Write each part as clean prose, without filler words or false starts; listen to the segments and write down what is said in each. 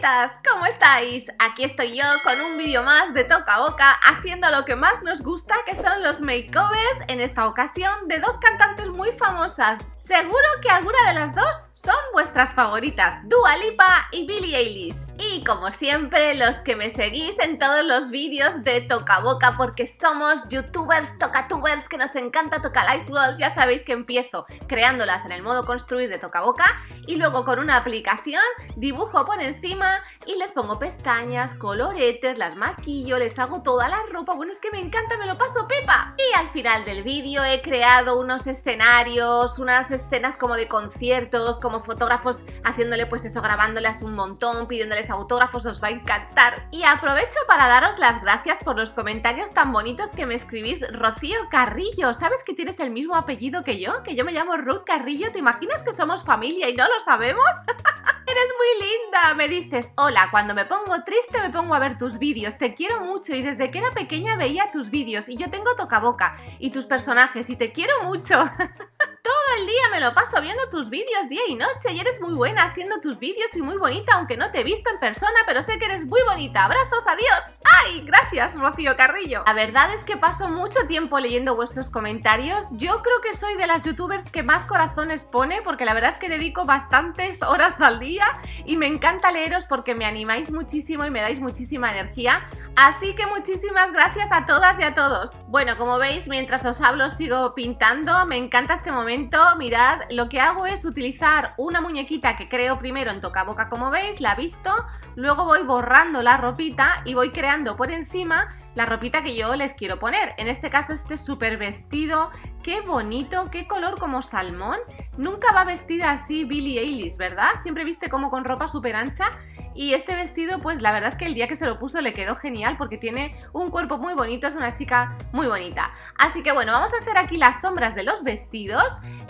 favoritas, ¿cómo estáis? Aquí estoy yo con un vídeo más de Toca Boca haciendo lo que más nos gusta, que son los makeovers, en esta ocasión de dos cantantes muy famosas. Seguro que alguna de las dos son vuestras favoritas, Dua Lipa y Billie Eilish. Y como siempre, los que me seguís en todos los vídeos de Toca Boca, porque somos youtubers, tocatubers, que nos encanta Toca Life World, ya sabéis que empiezo creándolas en el modo construir de Toca Boca y luego con una aplicación dibujo por encima y les pongo pestañas, coloretes, las maquillo, les hago toda la ropa. Bueno, es que me encanta, me lo paso pipa. Y al final del vídeo he creado unos escenarios, unas escenas como de conciertos, como fotógrafos haciéndole pues eso, grabándoles un montón, pidiéndoles autógrafos, os va a encantar. Y aprovecho para daros las gracias por los comentarios tan bonitos que me escribís. Rocío Carrillo, ¿sabes que tienes el mismo apellido que yo? Que yo me llamo Ruth Carrillo, ¿te imaginas que somos familia y no lo sabemos? Eres muy linda, me dices, hola, cuando me pongo triste me pongo a ver tus vídeos, te quiero mucho y desde que era pequeña veía tus vídeos y yo tengo Toca Boca y tus personajes y te quiero mucho. Todo el día me lo paso viendo tus vídeos día y noche y eres muy buena haciendo tus vídeos y muy bonita, aunque no te he visto en persona, pero sé que eres muy bonita. Abrazos, adiós. ¡Ay! Gracias, Rocío Carrillo. La verdad es que paso mucho tiempo leyendo vuestros comentarios. Yo creo que soy de las youtubers que más corazones pone, porque la verdad es que dedico bastantes horas al día y me encanta leeros porque me animáis muchísimo y me dais muchísima energía. Así que muchísimas gracias a todas y a todos. Bueno, como veis, mientras os hablo sigo pintando. Me encanta este momento. Mirad, lo que hago es utilizar una muñequita que creo primero en Toca Boca, como veis, la visto, luego voy borrando la ropita y voy creando por encima la ropita que yo les quiero poner. En este caso este súper vestido, qué bonito, qué color como salmón. Nunca va vestida así Billie Eilish, ¿verdad? Siempre viste como con ropa súper ancha. Y este vestido, pues la verdad es que el día que se lo puso le quedó genial porque tiene un cuerpo muy bonito, es una chica muy bonita. Así que bueno, vamos a hacer aquí las sombras de los vestidos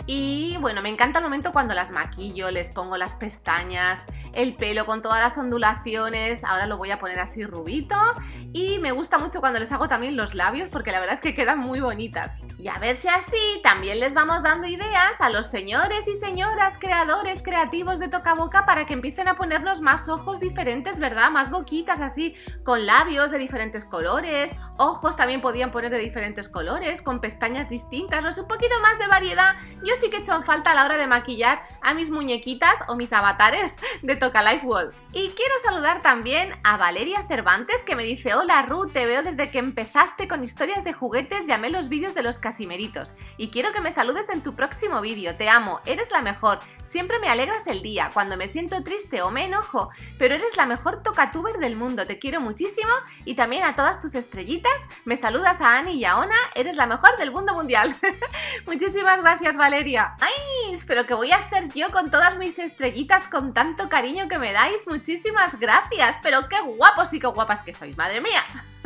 y bueno, me encanta el momento cuando las maquillo, les pongo las pestañas, el pelo con todas las ondulaciones, ahora lo voy a poner así rubito y me gusta mucho cuando les hago también los labios porque la verdad es que quedan muy bonitas. Y a ver si así también les vamos dando ideas a los señores y señoras creadores creativos de Toca Boca para que empiecen a ponernos más ojos diferentes, ¿verdad? Más boquitas así, con labios de diferentes colores, ojos también podían poner de diferentes colores, con pestañas distintas, no sé, un poquito más de variedad. Yo sí que he hecho en falta a la hora de maquillar a mis muñequitas o mis avatares de Toca Life World. Y quiero saludar también a Valeria Cervantes que me dice, hola Ruth, te veo desde que empezaste con historias de juguetes, llamé los vídeos de los casimeritos y quiero que me saludes en tu próximo vídeo, te amo, eres la mejor, siempre me alegras el día, cuando me siento triste o me enojo, pero eres la mejor tocatuber del mundo, te quiero muchísimo y también a todas tus estrellitas, me saludas a Ani y a Ona, eres la mejor del mundo mundial. Muchísimas gracias Valeria. ¡Ay! Pero ¿qué voy a hacer yo con todas mis estrellitas con tanto cariño que me dais? Muchísimas gracias, pero qué guapos y qué guapas que sois, madre mía.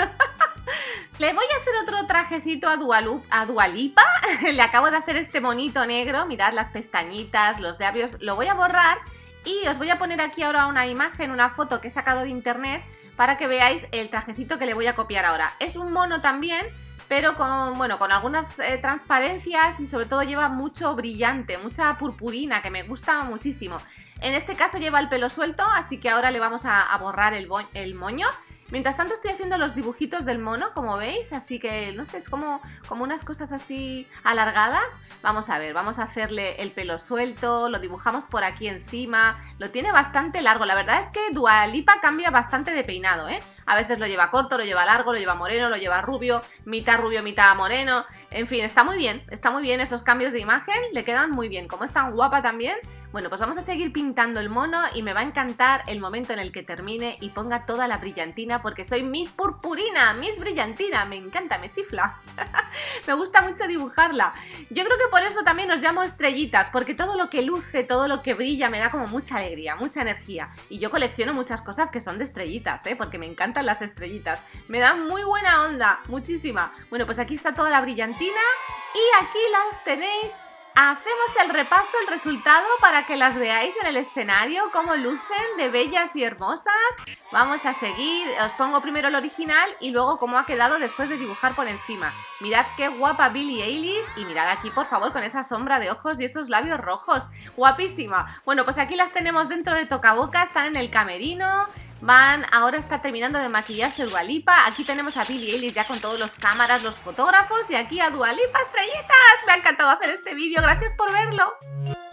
Le voy a hacer otro trajecito a Dua Lipa. Le acabo de hacer este monito negro. Mirad las pestañitas, los labios. Lo voy a borrar y os voy a poner aquí ahora una imagen, una foto que he sacado de internet para que veáis el trajecito que le voy a copiar ahora. Es un mono también, pero con, bueno, con algunas transparencias y sobre todo lleva mucho brillante, mucha purpurina que me gusta muchísimo. En este caso lleva el pelo suelto, así que ahora le vamos a borrar el moño. Mientras tanto estoy haciendo los dibujitos del mono, como veis, así que no sé, es como unas cosas así alargadas. Vamos a ver, vamos a hacerle el pelo suelto, lo dibujamos por aquí encima, lo tiene bastante largo. La verdad es que Dua Lipa cambia bastante de peinado, ¿eh? A veces lo lleva corto, lo lleva largo, lo lleva moreno, lo lleva rubio, mitad moreno. En fin, está muy bien esos cambios de imagen, le quedan muy bien. Como es tan guapa también, bueno, pues vamos a seguir pintando el mono y me va a encantar el momento en el que termine y ponga toda la brillantina porque soy Miss Purpurina, Miss Brillantina, me encanta, me chifla. Me gusta mucho dibujarla. Yo creo que por eso también os llamo estrellitas, porque todo lo que luce, todo lo que brilla me da como mucha alegría, mucha energía. Y yo colecciono muchas cosas que son de estrellitas, porque me encantan las estrellitas. Me dan muy buena onda, muchísima. Bueno, pues aquí está toda la brillantina y aquí las tenéis Hacemos el repaso, el resultado para que las veáis en el escenario, cómo lucen de bellas y hermosas. Vamos a seguir, os pongo primero el original y luego cómo ha quedado después de dibujar por encima. Mirad qué guapa Billie Eilish y mirad aquí por favor con esa sombra de ojos y esos labios rojos. Guapísima. Bueno, pues aquí las tenemos dentro de Tocaboca, están en el camerino. Ahora está terminando de maquillarse Dua Lipa. Aquí tenemos a Billie Eilish ya con todos los cámaras, los fotógrafos. Y aquí a Dua Lipa, estrellitas. Me ha encantado hacer este vídeo, gracias por verlo.